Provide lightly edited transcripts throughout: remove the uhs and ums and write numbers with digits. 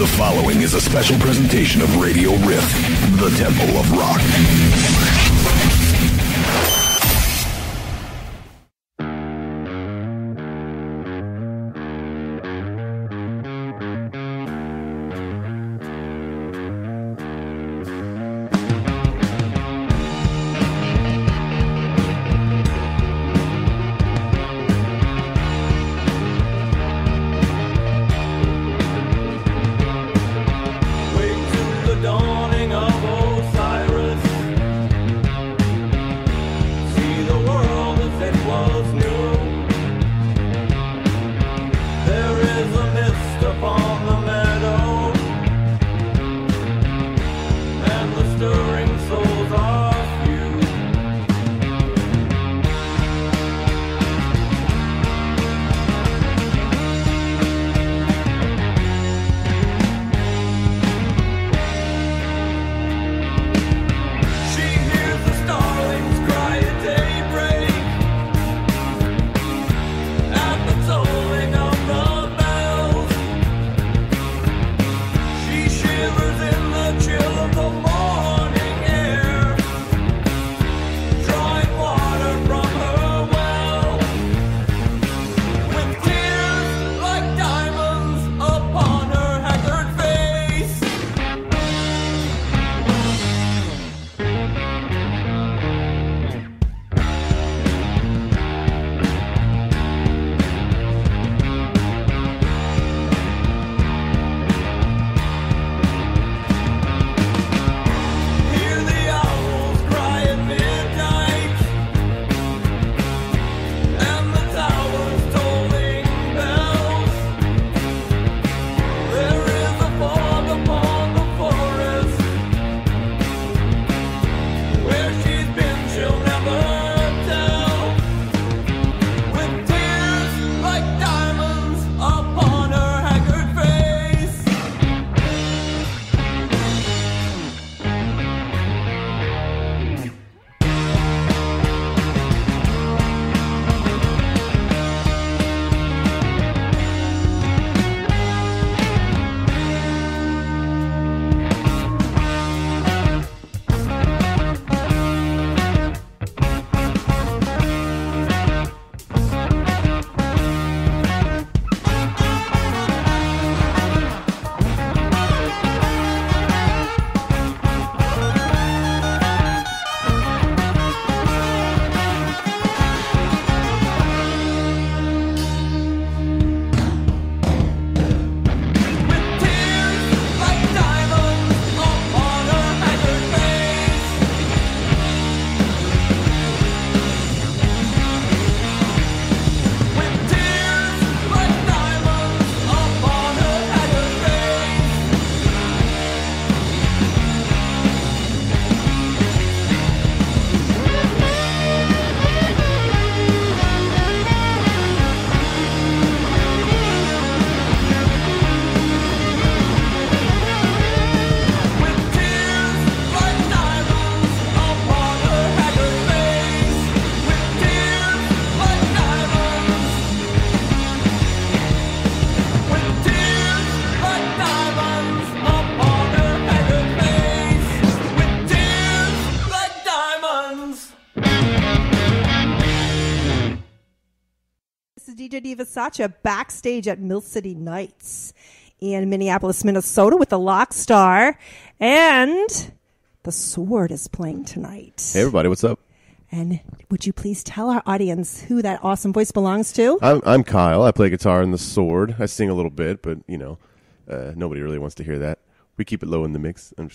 The following is a special presentation of Radio Rift, the Temple of Rock. Diva Satya backstage at Mill City Nights in Minneapolis, Minnesota with the Lochstar, and the Sword is playing tonight. Hey everybody, what's up? And would you please tell our audience who that awesome voice belongs to? I'm Kyle. I play guitar in the Sword. I sing a little bit, but nobody really wants to hear that. We keep it low in the mix. I'm just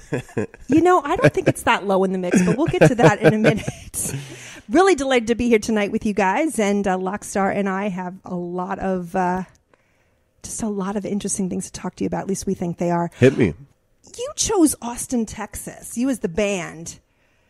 I don't think it's that low in the mix, but we'll get to that in a minute. Really delighted to be here tonight with you guys, and Lochstar and I have a lot of interesting things to talk to you about. At least we think they are. Hit me. You chose Austin, Texas. You as the band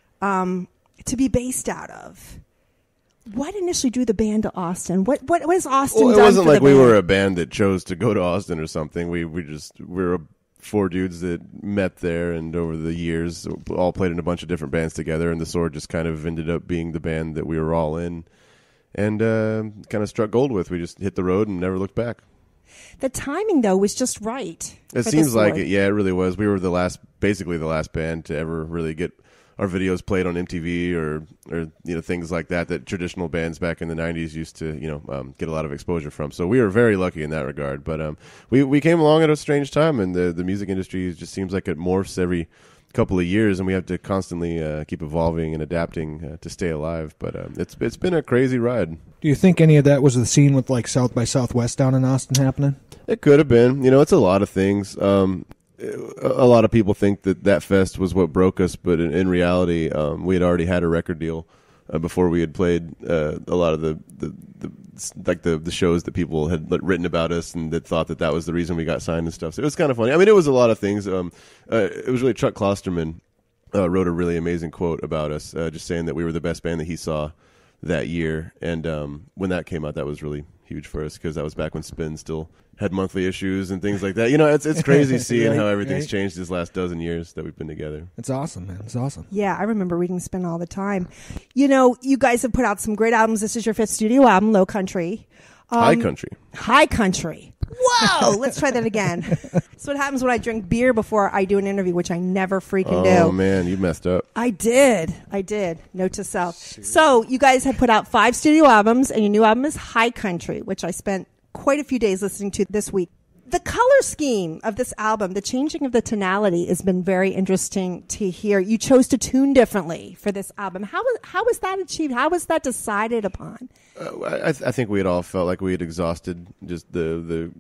to be based out of. What initially drew the band to Austin? What has Austin done? It wasn't for like the we band? were a band that chose to go to Austin or something. We're four dudes that met there, and over the years all played in a bunch of different bands together, and the Sword just kind of ended up being the band that we were all in, and kind of struck gold with. We just hit the road and never looked back. The timing, though, was just right. It seems like it. Yeah, it really was. We were basically the last band to ever really get our videos played on MTV or things like that traditional bands back in the 90s used to get a lot of exposure from. So we were very lucky in that regard. But we came along at a strange time, and the music industry just seems like it morphs every couple of years, and we have to constantly keep evolving and adapting to stay alive. But it's been a crazy ride. Do you think any of that was the scene with like South by Southwest down in Austin happening? It could have been. It's a lot of things. A lot of people think that fest was what broke us, but in reality, we had already had a record deal before we had played a lot of the shows that people had written about us and that thought that was the reason we got signed and stuff. So it was kind of funny. I mean, it was a lot of things. It was really Chuck Klosterman wrote a really amazing quote about us, just saying that we were the best band that he saw that year. And when that came out, that was really huge for us because that was back when Spin still had monthly issues and things like that. It's crazy seeing how everything's changed these last dozen years that we've been together. It's awesome, man. It's awesome. Yeah, I remember reading Spin all the time. You guys have put out some great albums. This is your 5th studio album, Low Country. High Country. High Country. Whoa! Let's try that again. That's what happens when I drink beer before I do an interview, which I never freaking do. Oh, man, you messed up. I did. Note to self. So you guys have put out 5 studio albums, and your new album is High Country, which I spent quite a few days listening to this week. The color scheme of this album, the changing of the tonality, has been very interesting to hear. You chose to tune differently for this album. How was that achieved? How was that decided upon? I think we had all felt like we had exhausted just the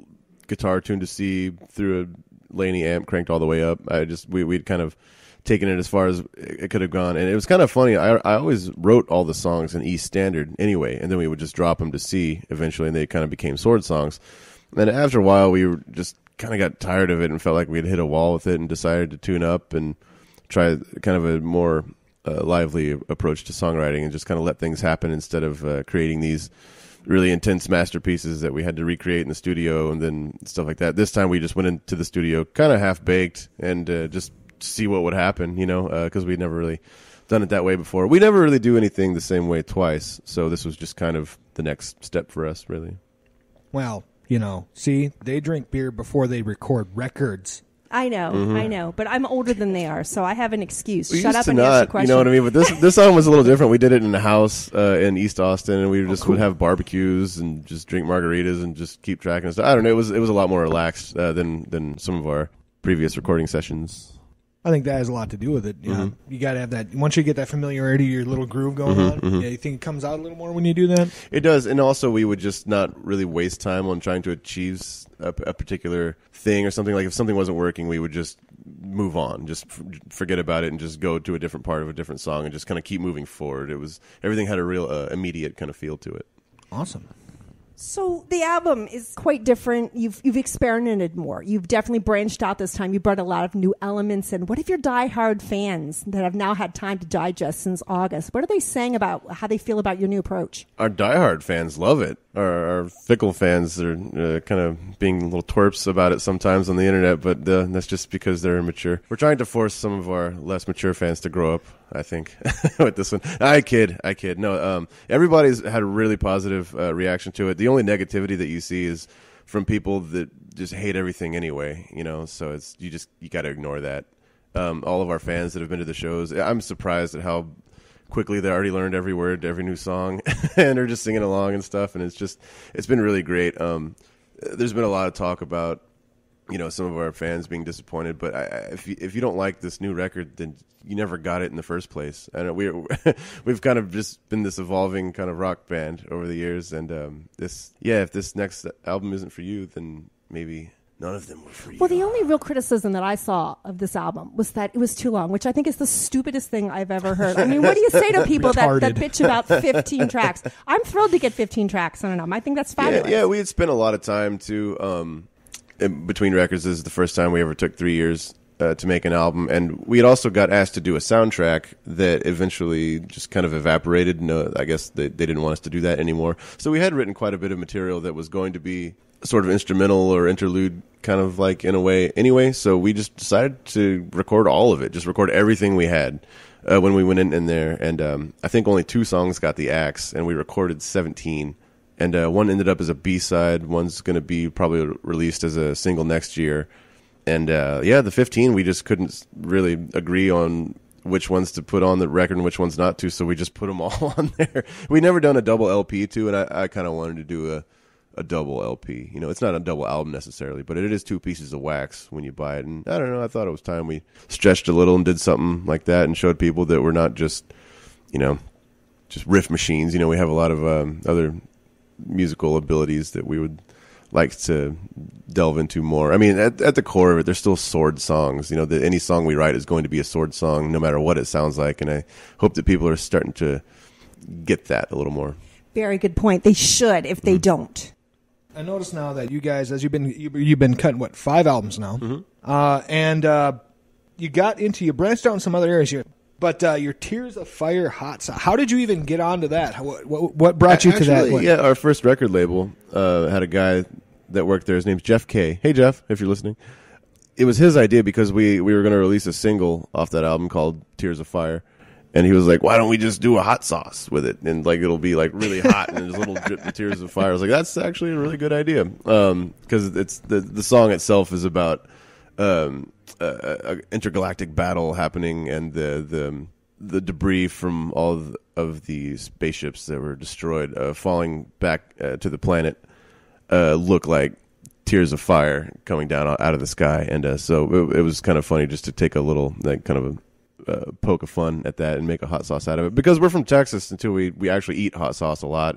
guitar tuned to C through a Laney amp cranked all the way up. We'd kind of taken it as far as it could have gone. And it was kind of funny. I always wrote all the songs in E standard anyway, and then we would just drop them to C eventually, and they kind of became sword songs. And after a while, we were just kind of got tired of it and felt like we had hit a wall with it and decided to tune up and try kind of a more lively approach to songwriting and just kind of let things happen instead of creating these really intense masterpieces that we had to recreate in the studio and then stuff like that. This time we just went into the studio kind of half-baked and just see what would happen, because we'd never really done it that way before. We never really do anything the same way twice, so this was just kind of the next step for us, really. Well, see, they drink beer before they record records. I know, but I'm older than they are, so I have an excuse. We Shut used up to and not, answer the question. You know what I mean? But this album was a little different. We did it in a house in East Austin, and we just would have barbecues and just drink margaritas and just keep track and stuff. I don't know. It was a lot more relaxed than some of our previous recording sessions. I think that has a lot to do with it. You got to have that. Once you get that familiarity, your little groove going on, you think it comes out a little more when you do that? It does. And also, we would just not really waste time on trying to achieve a particular thing or something. Like if something wasn't working, we would just move on, just forget about it and just go to a different part of a different song and just kind of keep moving forward. Everything had a real immediate kind of feel to it. Awesome. So the album is quite different. You've experimented more. You've definitely branched out this time. You brought a lot of new elements in. What if your diehard fans that have now had time to digest since August, what are they saying about how they feel about your new approach? Our diehard fans love it. Our fickle fans are kind of being little twerps about it sometimes on the internet, but that's just because they're immature. We're trying to force some of our less mature fans to grow up, I think, with this one. I kid. No, everybody's had a really positive reaction to it. The only negativity that you see is from people that just hate everything anyway, so you got to ignore that. All of our fans that have been to the shows, I'm surprised at how quickly they already learned every word to every new song and are just singing along and stuff, and it's been really great. There's been a lot of talk about some of our fans being disappointed, but if you don't like this new record, then you never got it in the first place. And we've kind of just been this evolving kind of rock band over the years, and if this next album isn't for you, then maybe none of them were for you. Well, the only real criticism that I saw of this album was that it was too long, which I think is the stupidest thing I've ever heard. I mean, what do you say to people that bitch about 15 tracks? I'm thrilled to get 15 tracks on an album. I think that's fabulous. Yeah, we had spent a lot of time too. Between records, this is the first time we ever took 3 years to make an album, and we had also got asked to do a soundtrack that eventually just kind of evaporated. No, I guess they didn't want us to do that anymore. So we had written quite a bit of material that was going to be sort of instrumental or interlude kind of like in a way anyway. So we just decided to record all of it, just record everything we had when we went in there. And I think only 2 songs got the axe, and we recorded 17. and one ended up as a B-side. One's going to be probably released as a single next year. And the 15, we just couldn't really agree on which ones to put on the record and which ones not to, so we just put them all on there. We never done a double LP too, and I kind of wanted to do a double LP. It's not a double album necessarily, but it is 2 pieces of wax when you buy it. And I don't know, I thought it was time we stretched a little and did something like that and showed people that we're not just, just riff machines. We have a lot of other musical abilities that we would like to delve into more. I mean, at the core of it, there's still sword songs. Any song we write is going to be a sword song, no matter what it sounds like. And I hope that people are starting to get that a little more. Very good point. They should if they don't. I notice now that you guys, as you've been cutting 5 albums now, and you branched out in some other areas here. But your Tears of Fire hot sauce. How did you even get onto that? What brought you to that? Yeah, our first record label had a guy that worked there. His name's Jeff K. Hey, Jeff, if you're listening. It was his idea because we were going to release a single off that album called Tears of Fire. And he was like, why don't we just do a hot sauce with it? And it'll be really hot and there's little drip of Tears of Fire. I was like, that's actually a really good idea. Because it's the song itself is about a intergalactic battle happening, and the debris from all of the spaceships that were destroyed falling back to the planet look like tears of fire coming down out of the sky. And so it was kind of funny just to take a little kind of a poke of fun at that and make a hot sauce out of it, because we're from Texas until we actually eat hot sauce a lot.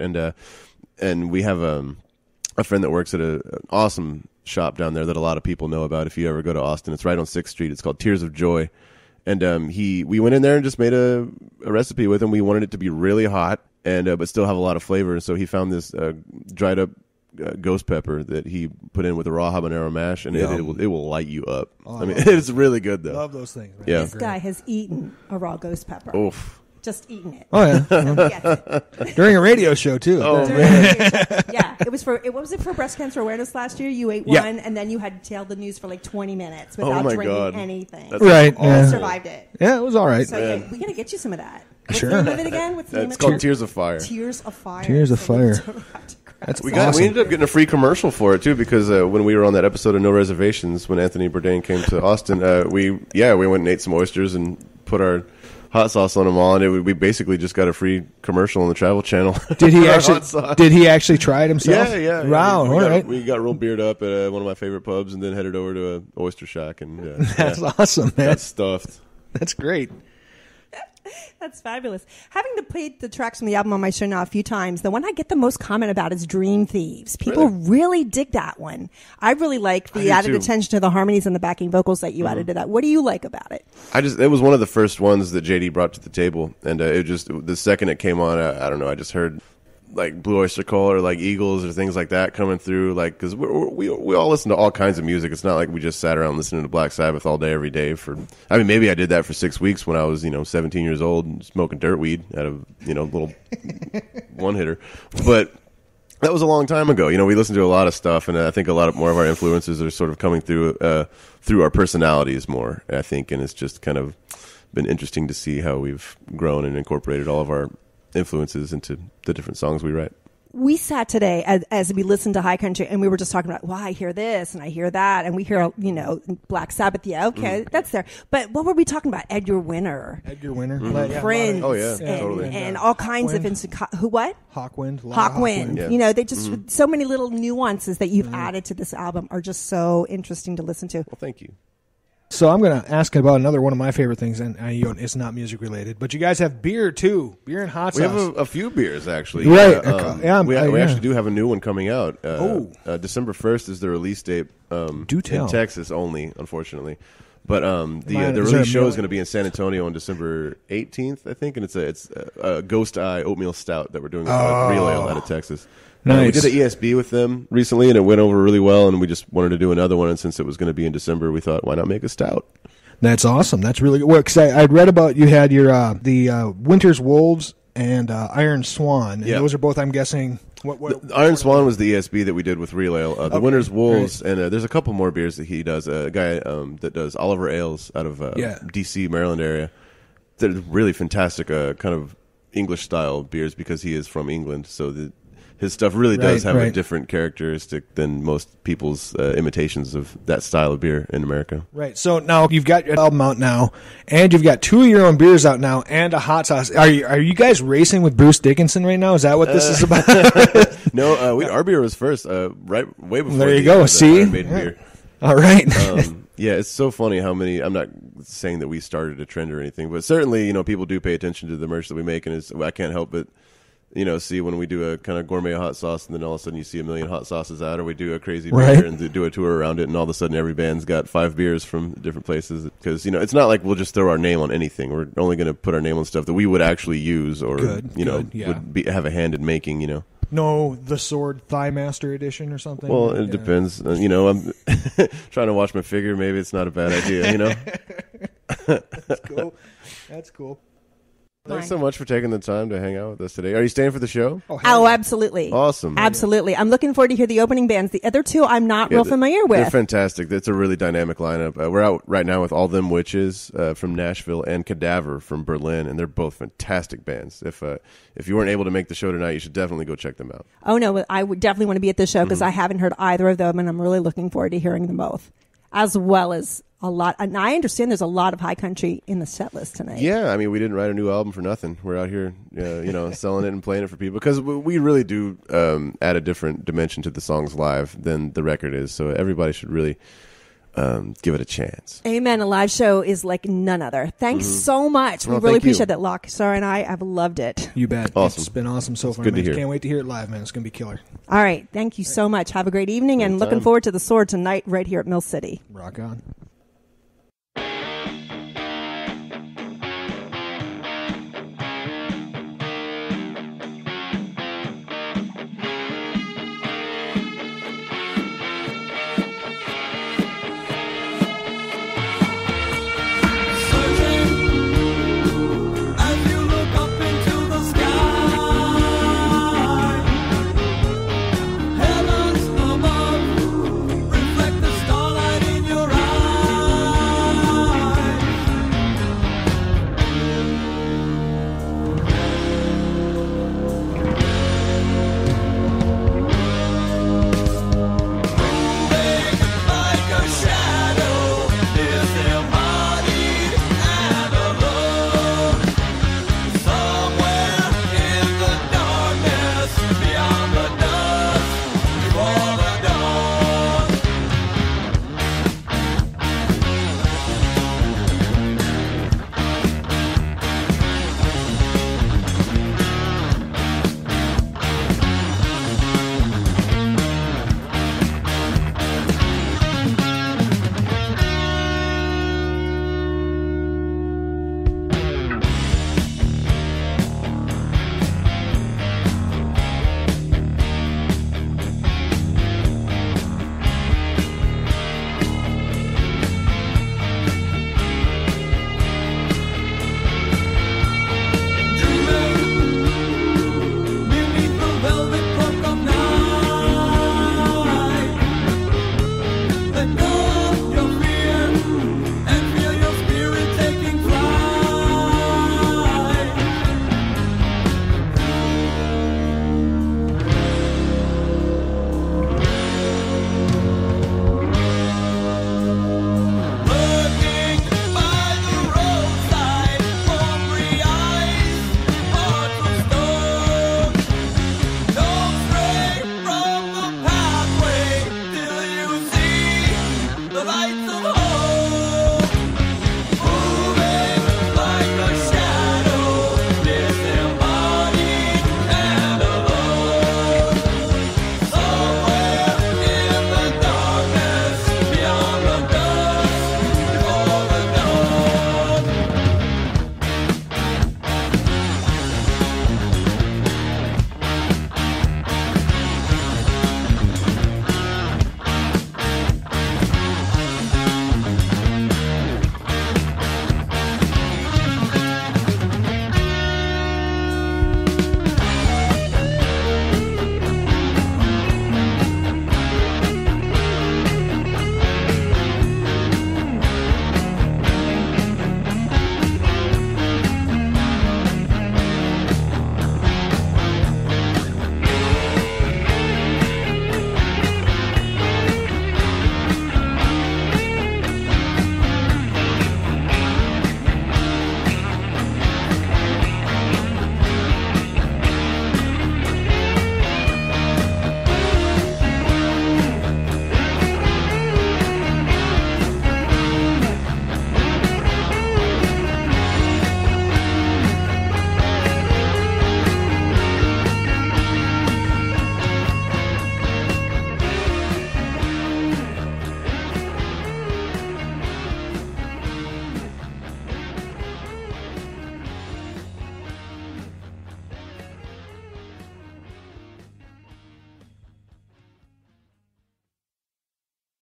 And we have a friend that works at an awesome shop down there that a lot of people know about if you ever go to Austin. It's right on 6th Street. It's called Tears of Joy. And we went in there and just made a recipe with him. We wanted it to be really hot and but still have a lot of flavor. And so he found this dried up ghost pepper that he put in with a raw habanero mash, and it will light you up. Oh, I mean, it's really good though. Love those things. Man. Yeah. This guy has eaten a raw ghost pepper. Oof. Just eating it. Oh yeah, So he gets it. During a radio show too. Oh man. Yeah, it was for Breast Cancer Awareness last year. You ate one, and then you had to tell the news for 20 minutes without drinking anything. That's right. You survived it. Yeah, it was all right. So we got to get you some of that. What's Sure. the name of it again? What's the name It's of called it? Tears of Fire. Tears of Fire. Tears of Fire. We awesome. ended up getting a free commercial for it too, because when we were on that episode of No Reservations, when Anthony Bourdain came to Austin, we went and ate some oysters and put our hot sauce on them all, and we basically just got a free commercial on the Travel Channel. Did he actually try it himself? Yeah. Wow, all right. We got real beered up at one of my favorite pubs, and then headed over to an oyster shack, and that's awesome, man. Got stuffed. That's great. That's fabulous. Having played the tracks from the album on my show now a few times, the one I get the most comment about is Dream Thieves. People really dig that one. I really like the added attention to the harmonies and the backing vocals that you added to that. What do you like about it? It was one of the first ones that JD brought to the table, and the second it came on, I don't know, I just heard Blue Oyster Cult or Eagles or things like that coming through, because we all listen to all kinds of music. It's not like we just sat around listening to Black Sabbath all day every day maybe I did that for 6 weeks when I was 17 years old and smoking dirt weed out of little one hitter, but that was a long time ago. We listened to a lot of stuff, and I think a lot more of our influences are sort of coming through our personalities more, I think, and it's just kind of been interesting to see how we've grown and incorporated all of our influences into the different songs we write. We sat today as we listened to High Country, and we were just talking about, I hear this and I hear that, and we hear, Black Sabbath. Yeah, okay, that's there. But what were we talking about? Edgar Winter. Prince. Oh yeah, totally. And all kinds of what? Hawkwind. Hawkwind. Yeah. They just so many little nuances that you've added to this album are just so interesting to listen to. Well, thank you. So I'm going to ask about another one of my favorite things, and it's not music related, but you guys have beer too, beer and hot sauce. We have a few beers actually, right? We actually do have a new one coming out. December 1st is the release date. In Texas only, unfortunately. But the release show is going to be in San Antonio on December 18th, I think, and it's a Ghost Eye Oatmeal Stout that we're doing with Real Ale out of Texas. Nice. We did an ESB with them recently, and it went over really well, and we just wanted to do another one, and since it was going to be in December, we thought, why not make a stout? That's awesome. That's really good. Because I'd read about you had your the Winter's Wolves and Iron Swan, and those are both, I'm guessing... Iron Swan was the ESB that we did with Real Ale. The Winter's Wolves, and there's a couple more beers that he does. A guy that does Oliver Ales out of D.C., Maryland area. They're really fantastic kind of English-style beers because he is from England, so his stuff really does have a right. different characteristic than most people's imitations of that style of beer in America. Right. So now you've got your album out now, and you've got 2 of your own beers out now, and a hot sauce. Are you guys racing with Bruce Dickinson right now? Is that what this is about? No, our beer was first, way before. There you go. See, Iron Maiden beer. All right. Yeah, it's so funny how many. I'm not saying that we started a trend or anything, but certainly, people do pay attention to the merch that we make, and I can't help but, see when we do a kind of gourmet hot sauce, and then all of a sudden you see a million hot sauces out, or we do a crazy beer and do a tour around it, and all of a sudden every band's got 5 beers from different places. Because it's not like we'll just throw our name on anything. We're only going to put our name on stuff that we would actually use, or would have a hand in making. No, the Sword Thigh Master edition or something. Well, it depends. I'm trying to watch my figure. Maybe it's not a bad idea. That's cool. That's cool. Thanks so much for taking the time to hang out with us today. Are you staying for the show? Oh, absolutely. Awesome. Absolutely. I'm looking forward to hear the opening bands. The other 2 I'm not real familiar with. They're fantastic. It's a really dynamic lineup. We're out right now with All Them Witches from Nashville and Cadaver from Berlin, and they're both fantastic bands. If you weren't able to make the show tonight, you should definitely go check them out. Oh, no, I would definitely want to be at the show because I haven't heard either of them, and I'm really looking forward to hearing them both, as well as a lot. And I understand there's a lot of high country in the set list tonight. Yeah, we didn't write a new album for nothing. We're out here, selling it and playing it for people because we really do add a different dimension to the songs live than the record is. So everybody should really give it a chance. Amen. A live show is like none other. Thanks so much. We really appreciate that. Lochstar and I have loved it. You bet. Awesome. It's been awesome so far. Good to hear. Can't wait to hear it live, man. It's going to be killer. All right. Thank you so much. Have a great evening, and looking forward to the Sword tonight right here at Mill City. Rock on.